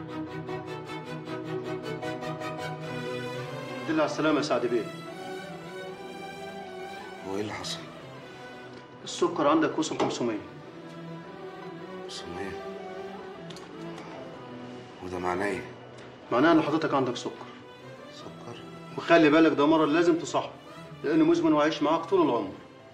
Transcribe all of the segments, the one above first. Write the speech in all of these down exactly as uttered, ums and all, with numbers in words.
دل على السلامة يا سعد بيه. هو ايه اللي حصل؟ السكر عندك وصل خمسمية. خمسمية؟ وده معناه ايه؟ معناه ان حضرتك عندك سكر. سكر؟ وخلي بالك ده مرض لازم تصاحبه، لانه مزمن وهيعيش معاك طول العمر.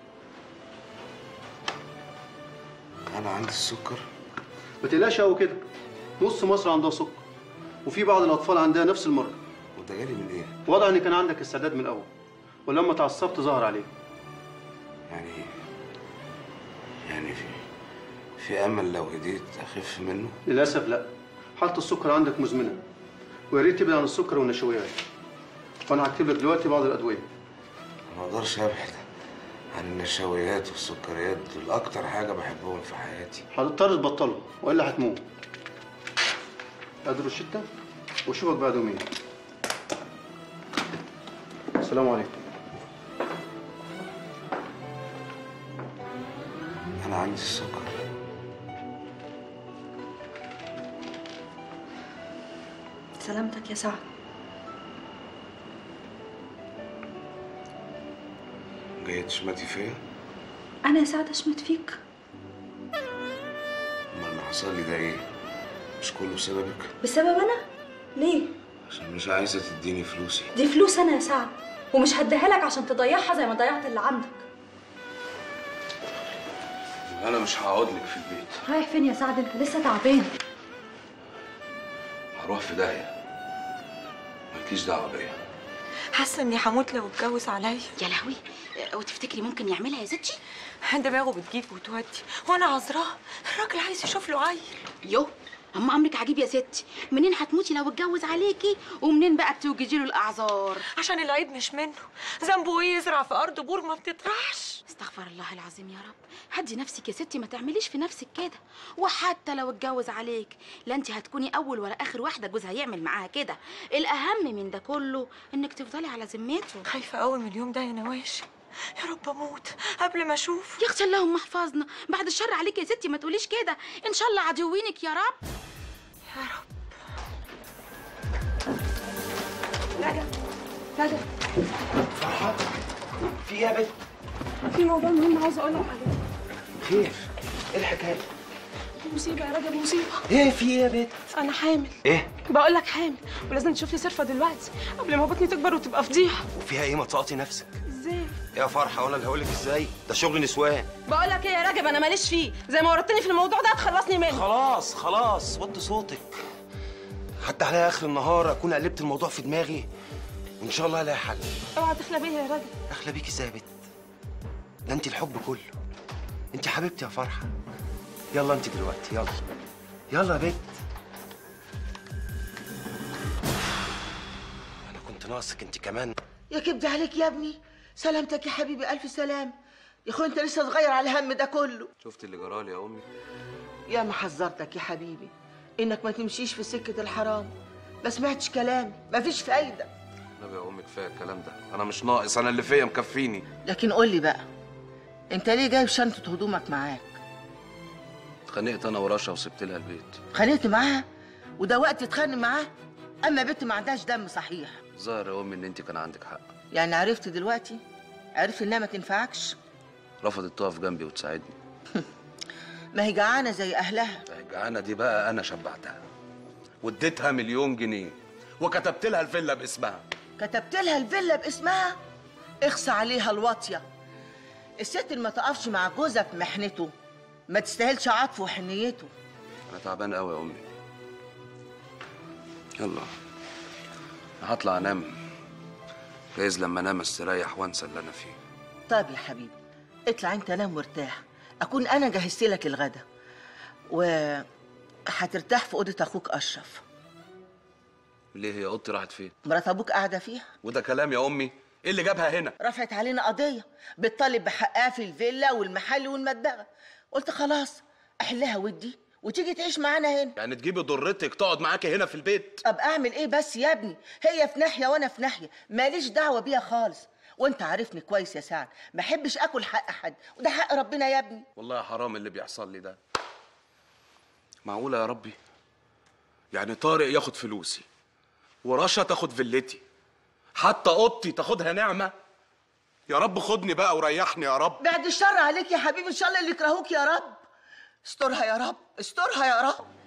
انا عندي السكر؟ ما تقلقش قوي كده، نص مصر عندها سكر، وفي بعض الاطفال عندها نفس المرض. وده جالي من ايه؟ واضح ان كان عندك استعداد من الاول، ولما اتعصبت ظهر عليك. يعني يعني في في امل لو هديت اخف منه؟ للاسف لا، حالة السكر عندك مزمنة، ويا ريت تبعد عن السكر والنشويات. وانا هكتب لك دلوقتي بعض الادوية. ما اقدرش ابعد عن النشويات والسكريات، دول اكتر حاجه بحبهم في حياتي. هتضطر تبطلهم والا هتموت. ادي روشتة واشوفك بعد يومين. السلام عليكم. انا عندي السكر. سلامتك يا سعد. جاية تشمتي فيا؟ انا يا سعد اشمت فيك؟ امال اللي حصل لي ده ايه؟ مش كله بسببك؟ بسبب انا؟ ليه؟ عشان مش عايزه تديني فلوسي. دي فلوس انا يا سعد، ومش هديها لك عشان تضيعها زي ما ضيعت اللي عندك. انا مش هقعد لك في البيت. رايح فين يا سعد؟ انت لسه تعبان. هروح في داهيه، مالكيش دعوه بيا. حاسه اني هموت لو اتجوز عليا. يا لهوي، وتفتكري ممكن يعملها يا ستي؟ دماغه بتجيب وتودي وانا عذراه. الراجل عايز يشوف له عيل. يو اما امرك عجيب يا ستي، منين هتموتي لو اتجوز عليكي، ومنين بقى بتوجدي له الاعذار؟ عشان العيب مش منه، ذنبه ايه يزرع في ارض بور ما بتطرحش؟ استغفر الله العظيم يا رب. هدي نفسك يا ستي، ما تعمليش في نفسك كده. وحتى لو اتجوز عليك، لا انت هتكوني اول ولا اخر واحده جوزها يعمل معاها كده. الاهم من ده كله انك تفضلي على ذمته. خايفه قوي من اليوم ده يا نواشي، يا رب اموت قبل ما اشوف. يا اختي اللهم احفظنا، بعد الشر عليك يا ستي ما تقوليش كده، ان شاء الله عدوينك يا رب. يا رب. رجب رجب فرحة، في ايه يا بنت؟ في موضوع مهم عاوزه اقول لك عليه. خير؟ ايه الحكايه؟ مصيبه يا رجب، مصيبه. ايه في ايه يا بنت؟ انا حامل. ايه؟ بقول لك حامل، ولازم تشوف لي صرفه دلوقتي قبل ما بطني تكبر وتبقى فضيحه. وفيها ايه؟ ما تسقطي نفسك. ازاي؟ يا فرحه وانا اللي هقول لك ازاي؟ ده شغل نسوان. بقول لك ايه يا رجب، انا ماليش فيه، زي ما ورطتني في الموضوع ده هتخلصني منه. خلاص خلاص وطي صوتك. حتى عليا اخر النهار اكون قلبت الموضوع في دماغي، وان شاء الله الاقي حل. اوعى تخلى بيا يا رجب. اخلى بيكي ازاي يا بنت؟ ده انت الحب كله، انت حبيبتي يا فرحه. يلا انت دلوقتي، يلا يلا يا بنت. انا كنت ناقصك انت كمان. يا كبدي عليك يا ابني، سلامتك يا حبيبي، الف سلام. يا اخويا انت لسه صغير على الهم ده كله. شفت اللي جرالي يا امي؟ يا ما حذرتك يا حبيبي انك ما تمشيش في سكه الحرام، ما سمعتش كلامي، مفيش فايده. نبي يا امي كفايه الكلام ده، انا مش ناقص، انا اللي فيا مكفيني. لكن قول لي بقى، انت ليه جايب شنطه هدومك معاك؟ اتخانقت انا ورشا وسبت لها البيت. اتخانقت معاها؟ وده وقت تتخانق معاها؟ اما بنت ما عندهاش دم صحيح. ظاهر يا امي ان انت كان عندك حق. يعني عرفت دلوقتي؟ عرفت انها ما تنفعكش؟ رفضت تقف جنبي وتساعدني. ما هي جعانه زي اهلها. الجعانه دي بقى انا شبعتها، واديتها مليون جنيه، وكتبت لها الفيلا باسمها. كتبت لها الفيلا باسمها؟ اخصى عليها الواطيه. الست اللي ما تقفش مع جوزها في محنته ما تستاهلش عطفه وحنيته. انا تعبان قوي يا امي. يلا انا هطلع انام، جايز لما انام استريح وانسى اللي انا فيه. طيب يا حبيبي اطلع انت نام وارتاح، اكون انا جهزت لك الغدا، و هترتاح في اوضه اخوك اشرف. ليه هي اوضتي راحت فين؟ مرات ابوك قاعده فيها. وده كلام يا امي؟ ايه اللي جابها هنا؟ رفعت علينا قضيه بتطالب بحقها في الفيلا والمحل والمدغه، قلت خلاص احلها ودي وتيجي تعيش معانا هنا. يعني تجيبي ضرتك تقعد معاكي هنا في البيت؟ طب اعمل ايه بس يا ابني؟ هي في ناحيه وانا في ناحيه، ماليش دعوه بيها خالص، وانت عارفني كويس يا سعد، ما احبش اكل حق حد، وده حق ربنا يا ابني. والله حرام اللي بيحصل لي ده. معقوله يا ربي يعني طارق ياخد فلوسي ورشا تاخد فيلتي، حتى اوضتي تاخدها نعمه. يا رب خدني بقى وريحني يا رب. بعد الشر عليك يا حبيبي، ان شاء الله اللي يكرهوك يا رب. استرها يا رب، استرها يا رب.